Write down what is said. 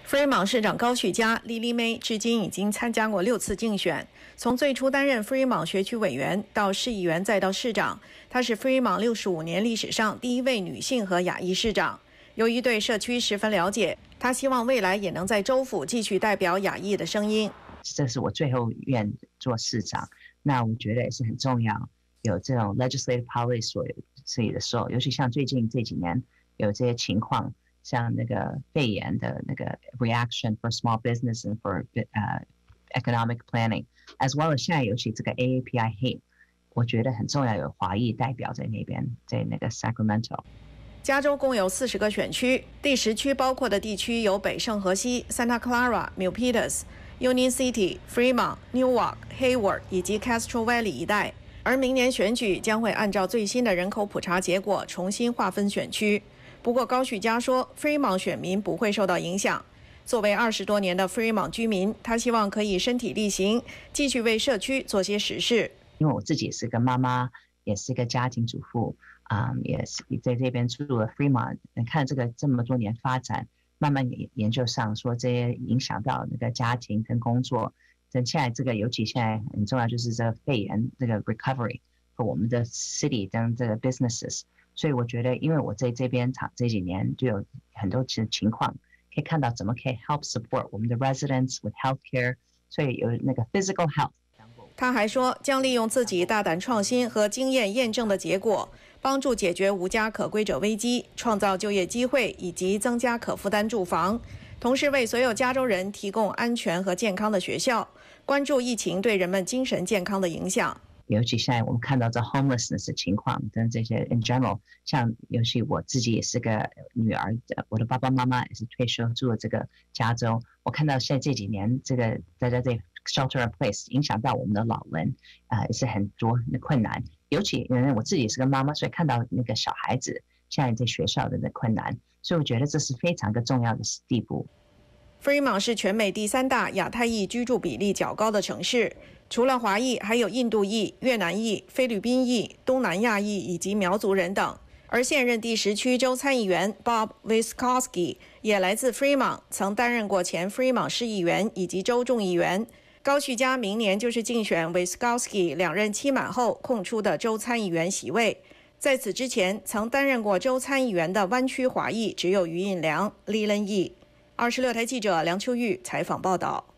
Fremont 市长高旭佳 Lily May 至今已经参加过6次竞选，从最初担任 Fremont 学区委员到市议员再到市长，她是 Fremont 65年历史上第一位女性和亚裔市长。由于对社区十分了解，她希望未来也能在州府继续代表亚裔的声音。 这是我最后愿做市长，那我觉得也是很重要，有这种 legislative power 所有的时候，尤其像最近这几年有这些情况。像那个肺炎的那个 reaction for small business and for economic planning, as well as 现在尤其这个 AAPI hate， 我觉得很重要，有华裔代表在那边，在那个 Sacramento。 加州共有40个选区，第10区包括的地区有北圣荷西、Santa Clara、Milpitas、Union City、Fremont、Newark、Hayward 以及 Castro Valley 一带。而明年选举将会按照最新的人口普查结果重新划分选区。不过高旭佳说 ，Fremont 选民不会受到影响。作为20多年的 Fremont 居民，他希望可以身体力行，继续为社区做些实事。 因为我自己也是个妈妈，也是个家庭主妇，也是在这边住了 Fremont， 看这个这么多年发展，慢慢研究上说这些影响到那个家庭跟工作。现在这个尤其现在很重要，就是这个肺炎这个 recovery 和我们的 city 跟这个 businesses。所以我觉得，因为我在这边这几年就有很多情况，可以看到怎么可以 help support 我们的 residents with healthcare， 所以有那个 physical health。 他还说，将利用自己大胆创新和经验验证的结果，帮助解决无家可归者危机，创造就业机会以及增加可负担住房，同时为所有加州人提供安全和健康的学校，关注疫情对人们精神健康的影响。 尤其现在我们看到这 homelessness 的情况跟这些 in general， 像尤其我自己也是个女儿，我的爸爸妈妈也是退休住了这个加州，我看到现在这几年这个大家在 shelter in place 影响到我们的老人，也是很多的困难。尤其因为我自己也是个妈妈，所以看到那个小孩子现在在学校的困难，所以我觉得这是非常个重要的地步。 Fremont 是全美第3大亚太裔居住比例较高的城市，除了华裔，还有印度裔、越南裔、菲律宾裔、东南亚裔以及苗族人等。而现任第10区州参议员 Bob Wiskowski 也来自 Fremont， 曾担任过前 Fremont 市议员以及州众议员。高旭佳明年就是竞选 Wiskowski 2任期满后空出的州参议员席位。在此之前，曾担任过州参议员的湾区华裔只有余印良、Leland Yee。26台记者梁秋玉采访报道。